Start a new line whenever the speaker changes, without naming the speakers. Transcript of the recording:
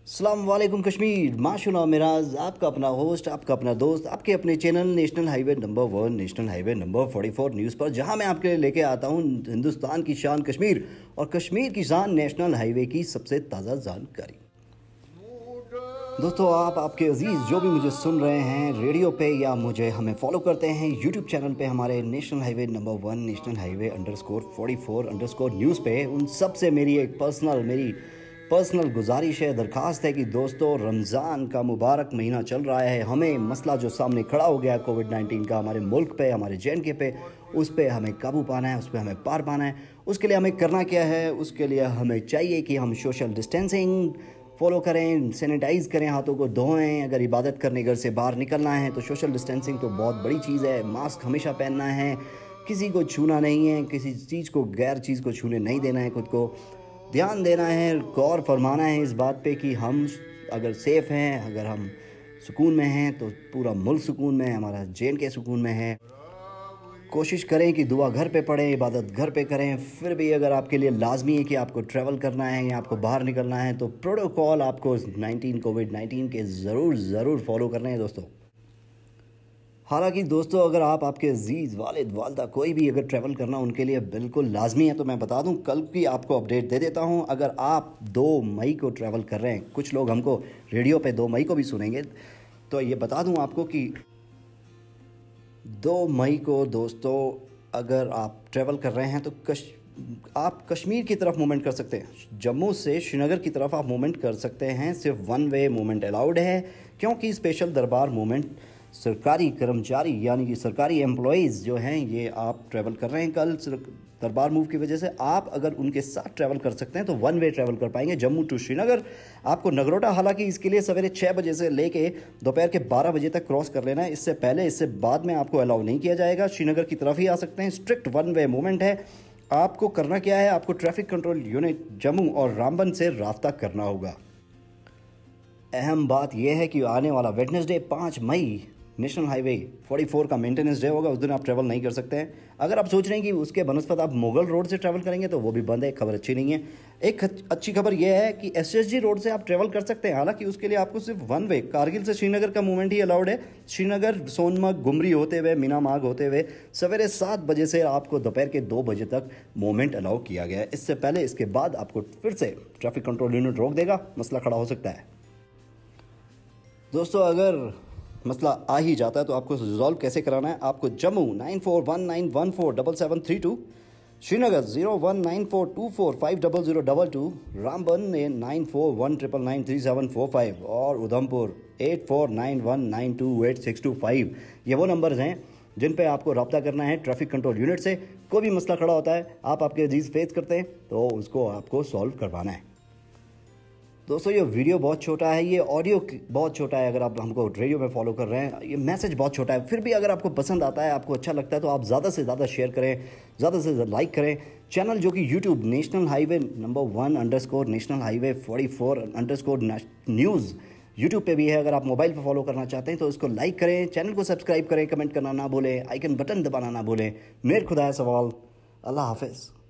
अस्सलाम वालेकुम कश्मीर, माशुना मिराज, आपका अपना होस्ट, आपका अपना दोस्त, आपके अपने channel national highway number 1, national highway number 44 news पर, जहां मैं आपके लिए लेके आता हूं हिंदुस्तान की शान कश्मीर और कश्मीर की शान नेशनल हाईवे की सबसे ताज़ा जानकारी। दोस्तों, आपके अजीज़ जो भी मुझे सुन रहे हैं रेडियो पे या मुझे हमें फॉलो करते हैं यूट्यूब चैनल पे हमारे national highway number 1, national highway _44 news पे, उन सब से मेरी पर्सनल गुजारिश है, दरख्वास्त है कि दोस्तों, रमज़ान का मुबारक महीना चल रहा है। हमें मसला जो सामने खड़ा हो गया कोविड-19 का हमारे मुल्क पे, हमारे JNK पे, उस पर हमें काबू पाना है, उस पर हमें पार पाना है। उसके लिए हमें करना क्या है? उसके लिए हमें चाहिए कि हम सोशल डिस्टेंसिंग फॉलो करें, सैनिटाइज़ करें, हाथों को धोएं। अगर इबादत करने घर से बाहर निकलना है तो सोशल डिस्टेंसिंग तो बहुत बड़ी चीज़ है। मास्क हमेशा पहनना है, किसी को छूना नहीं है, किसी चीज़ को गैर चीज़ को छूने नहीं देना है, खुद को ध्यान देना है, गौर फरमाना है इस बात पे कि हम अगर सेफ़ हैं, अगर हम सुकून में हैं तो पूरा मुल्क सुकून में है, हमारा JNK सुकून में है। कोशिश करें कि दुआ घर पे पढ़ें, इबादत घर पे करें। फिर भी अगर आपके लिए लाजमी है कि आपको ट्रैवल करना है या आपको बाहर निकलना है तो प्रोटोकॉल आपको कोविड-19 के ज़रूर फॉलो करने हैं दोस्तों। हालांकि दोस्तों, अगर आपके अजीज़ वालिद वालदा कोई भी अगर ट्रैवल करना उनके लिए बिल्कुल लाजमी है तो मैं बता दूं, कल की आपको अपडेट दे देता हूं। अगर आप 2 मई को ट्रैवल कर रहे हैं, कुछ लोग हमको रेडियो पे 2 मई को भी सुनेंगे, तो ये बता दूं आपको कि 2 मई को दोस्तों अगर आप ट्रैवल कर रहे हैं तो आप कश्मीर की तरफ मूवमेंट कर सकते हैं। जम्मू से श्रीनगर की तरफ आप मूवमेंट कर सकते हैं, सिर्फ 1 वे मूवमेंट अलाउड है, क्योंकि स्पेशल दरबार मूवमेंट सरकारी कर्मचारी यानी कि सरकारी एम्प्लॉयज़ जो हैं, ये आप ट्रैवल कर रहे हैं कल दरबार मूव की वजह से। आप अगर उनके साथ ट्रैवल कर सकते हैं तो 1 वे ट्रैवल कर पाएंगे जम्मू टू श्रीनगर। आपको नगरोटा हालांकि इसके लिए सवेरे 6 बजे से लेके दोपहर के 12 बजे तक क्रॉस कर लेना है। इससे पहले, इससे बाद में आपको अलाउ नहीं किया जाएगा। श्रीनगर की तरफ ही आ सकते हैं। स्ट्रिक्ट 1 वे मूवमेंट है। आपको करना क्या है? आपको ट्रैफिक कंट्रोल यूनिट जम्मू और रामबन से राब्ता करना होगा। अहम बात यह है कि आने वाला वेडनेसडे 5 मई नेशनल हाईवे 44 का मेंटेनेंस डे होगा। उस दिन आप ट्रैवल नहीं कर सकते हैं। अगर आप सोच रहे हैं कि उसके बनस्पत आप मुगल रोड से ट्रैवल करेंगे तो वो भी बंद है। खबर अच्छी नहीं है। एक अच्छी खबर यह है कि SSG रोड से आप ट्रैवल कर सकते हैं। हालांकि उसके लिए आपको सिर्फ 1 वे कारगिल से श्रीनगर का मूवमेंट ही अलाउड है। श्रीनगर, सोनमर्ग, गुमरी होते हुए, मीनामाग होते हुए सवेरे 7 बजे से आपको दोपहर के 2 बजे तक मूवमेंट अलाउ किया गया है। इससे पहले, इसके बाद आपको फिर से ट्रैफिक कंट्रोल यूनिट रोक देगा, मसला खड़ा हो सकता है। दोस्तों, अगर मसला आ ही जाता है तो आपको रिजॉल्व कैसे कराना है? आपको जम्मू 9419147732, श्रीनगर 019424500022, रामबन 9419993745 और उधमपुर 8491928625। ये वो नंबर्स हैं जिन पे आपको रब्ता करना है ट्रैफिक कंट्रोल यूनिट से। कोई भी मसला खड़ा होता है, आप आपके अजीज फेस करते हैं तो उसको आपको सॉल्व करवाना है। दोस्तों, ये वीडियो बहुत छोटा है, ये ऑडियो बहुत छोटा है। अगर आप हमको रेडियो में फॉलो कर रहे हैं, ये मैसेज बहुत छोटा है। फिर भी अगर आपको पसंद आता है, आपको अच्छा लगता है तो आप ज़्यादा से ज़्यादा शेयर करें, ज़्यादा से ज़्यादा लाइक करें। चैनल जो कि YouTube national highway number 1 _ national highway 44 _ news YouTube पे भी है। अगर आप मोबाइल पर फॉलो करना चाहते हैं तो इसको लाइक करें, चैनल को सब्सक्राइब करें, कमेंट करना ना भूलें, आइकन बटन दबाना ना भूलें। मेरे खुदा सवाल। अल्लाह हाफिज़।